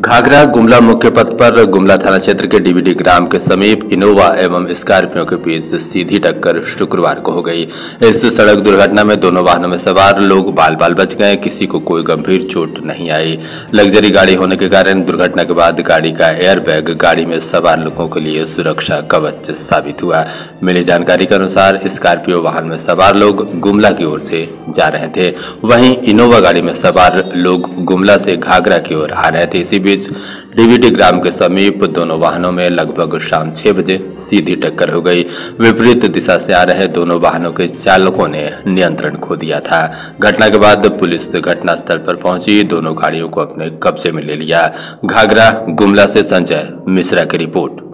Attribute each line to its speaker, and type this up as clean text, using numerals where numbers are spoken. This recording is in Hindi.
Speaker 1: घाघरा गुमला मुख्य पथ पर गुमला थाना क्षेत्र के डीबीडी ग्राम के समीप इनोवा एवं स्कॉर्पियो के बीच सीधी टक्कर शुक्रवार को हो गई। इस सड़क दुर्घटना में दोनों वाहनों में सवार लोग बाल बाल बच गए, किसी को कोई गंभीर चोट नहीं आई। लग्जरी गाड़ी होने के कारण दुर्घटना के बाद गाड़ी का एयरबैग गाड़ी में सवार लोगों के लिए सुरक्षा कवच साबित हुआ। मिली जानकारी के अनुसार स्कॉर्पियो वाहन में सवार लोग गुमला की ओर से जा रहे थे, वहीं इनोवा गाड़ी में सवार लोग गुमला से घाघरा की ओर आ रहे थे। इसी बीच डीबीटी ग्राम के समीप दोनों वाहनों में लगभग शाम 6 बजे सीधी टक्कर हो गई। विपरीत दिशा से आ रहे दोनों वाहनों के चालकों ने नियंत्रण खो दिया था। घटना के बाद पुलिस घटनास्थल पर पहुंची, दोनों गाड़ियों को अपने कब्जे में ले लिया। घाघरा गुमला से संजय मिश्रा की रिपोर्ट।